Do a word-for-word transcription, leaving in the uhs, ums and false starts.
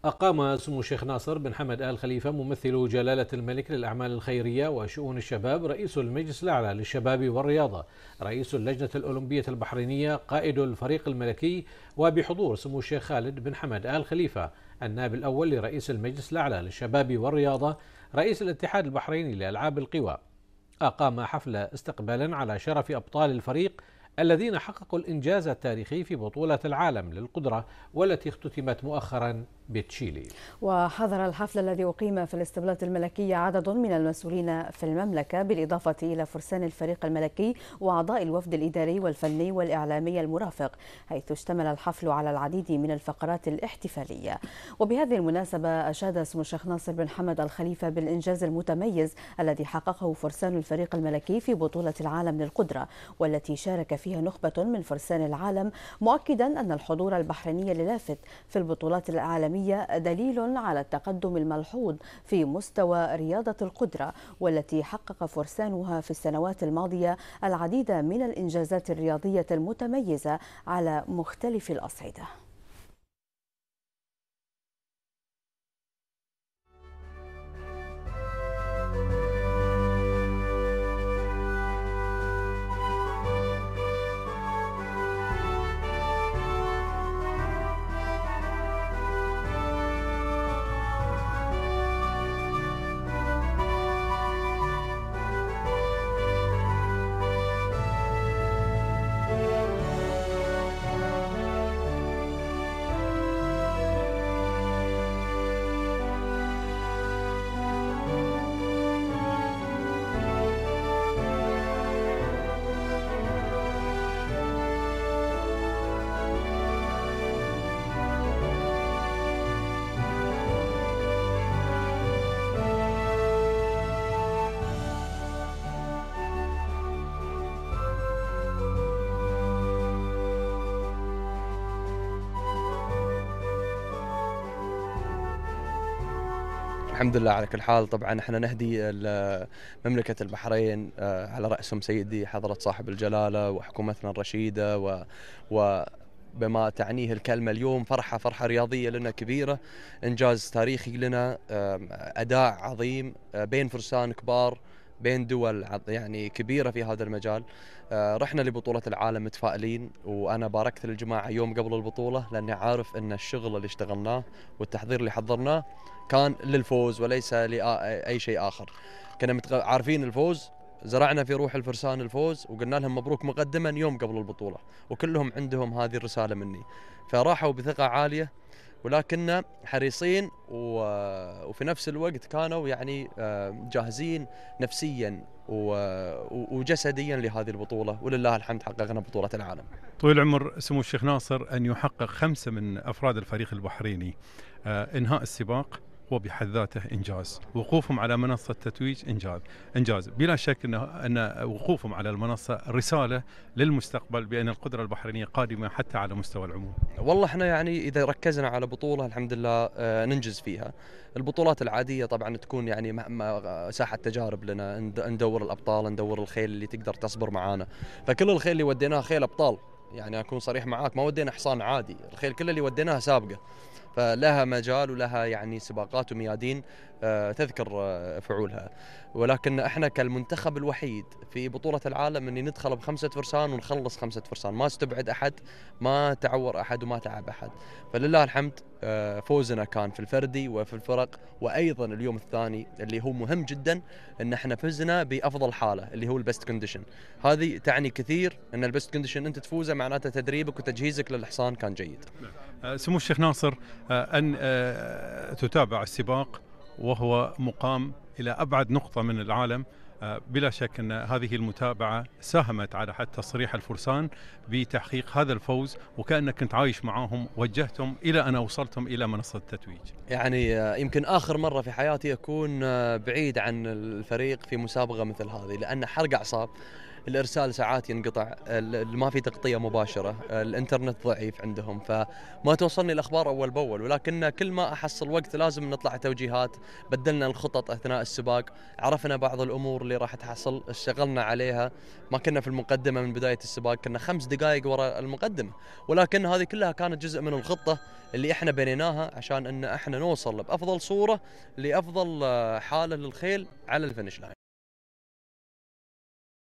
أقام سمو الشيخ ناصر بن حمد آل خليفة ممثل جلالة الملك للأعمال الخيرية وشؤون الشباب رئيس المجلس الأعلى للشباب والرياضة رئيس اللجنة الأولمبية البحرينية قائد الفريق الملكي، وبحضور سمو الشيخ خالد بن حمد آل خليفة النائب الأول لرئيس المجلس الأعلى للشباب والرياضة رئيس الاتحاد البحريني لألعاب القوى. أقام حفل استقبالا على شرف أبطال الفريق الذين حققوا الإنجاز التاريخي في بطولة العالم للقدرة والتي اختتمت مؤخرا بتشيلي. وحضر الحفل الذي أقيم في الاسطبلات الملكية عدد من المسؤولين في المملكة بالإضافة إلى فرسان الفريق الملكي وأعضاء الوفد الإداري والفني والإعلامي المرافق، حيث اشتمل الحفل على العديد من الفقرات الاحتفالية. وبهذه المناسبة أشاد سمو الشيخ ناصر بن حمد آل خليفة بالإنجاز المتميز الذي حققه فرسان الفريق الملكي في بطولة العالم للقدرة، والتي شارك فيها نخبة من فرسان العالم، مؤكدا أن الحضور البحريني اللافت في البطولات العالمية دليل على التقدم الملحوظ في مستوى رياضة القدرة، والتي حقق فرسانها في السنوات الماضية العديد من الإنجازات الرياضية المتميزة على مختلف الأصعدة. الحمد لله على كل حال. طبعا احنا نهدي مملكة البحرين على رأسهم سيدي حضرة صاحب الجلالة وحكومتنا الرشيدة و, و بما تعنيه الكلمة اليوم فرحة فرحة رياضية لنا كبيرة، إنجاز تاريخي لنا، أداء عظيم بين فرسان كبار بين دول يعني كبيرة في هذا المجال. رحنا لبطولة العالم متفائلين، وأنا باركت للجماعة يوم قبل البطولة لأني عارف أن الشغل اللي اشتغلناه والتحضير اللي حضرناه كان للفوز وليس لأي شيء آخر. كنا عارفين الفوز، زرعنا في روح الفرسان الفوز وقلنا لهم مبروك مقدما يوم قبل البطولة، وكلهم عندهم هذه الرسالة مني، فراحوا بثقة عالية ولكننا حريصين وفي نفس الوقت كانوا يعني جاهزين نفسيا وجسديا لهذه البطولة، ولله الحمد حققنا بطولة العالم. طويل العمر سمو الشيخ ناصر أن يحقق خمسة من أفراد الفريق البحريني إنهاء السباق وبحد ذاته إنجاز، وقوفهم على منصة تتويج إنجاز إنجاز بلا شك أن أن وقوفهم على المنصة رسالة للمستقبل بأن القدرة البحرينية قادمة حتى على مستوى العموم. والله احنا يعني إذا ركزنا على بطولة الحمد لله ننجز فيها. البطولات العادية طبعا تكون يعني ساحة تجارب لنا، ندور الأبطال، ندور الخيل اللي تقدر تصبر معانا، فكل الخيل اللي وديناها خيل أبطال، يعني أكون صريح معاك ما ودينا حصان عادي، الخيل كل اللي وديناها سابقة، فلها مجال ولها يعني سباقات وميادين تذكر فعولها. ولكن احنا كالمنتخب الوحيد في بطولة العالم اني ندخل بخمسة فرسان ونخلص خمسة فرسان، ما استبعد احد، ما تعور احد وما تعب احد، فلله الحمد. فوزنا كان في الفردي وفي الفرق، وايضا اليوم الثاني اللي هو مهم جدا ان احنا فزنا بافضل حالة اللي هو البست كونديشن. هذه تعني كثير، ان البست كونديشن انت تفوزه معناته تدريبك وتجهيزك للحصان كان جيد. سمو الشيخ ناصر، أن تتابع السباق وهو مقام إلى أبعد نقطة من العالم، بلا شك أن هذه المتابعة ساهمت على حتى تصريح الفرسان بتحقيق هذا الفوز، وكأنك كنت عايش معهم وجهتهم إلى أن وصلتم إلى منصة التتويج. يعني يمكن آخر مرة في حياتي أكون بعيد عن الفريق في مسابقة مثل هذه، لأن حرق أعصاب. الارسال ساعات ينقطع، ما في تغطيه مباشره، الانترنت ضعيف عندهم، فما توصلني الاخبار اول باول. ولكن كل ما احصل وقت لازم نطلع توجيهات، بدلنا الخطط اثناء السباق، عرفنا بعض الامور اللي راح تحصل، اشتغلنا عليها. ما كنا في المقدمه من بدايه السباق، كنا خمس دقائق وراء المقدمه، ولكن هذه كلها كانت جزء من الخطه اللي احنا بنيناها عشان ان احنا نوصل بافضل صوره لافضل حاله للخيل على الفينش لاين.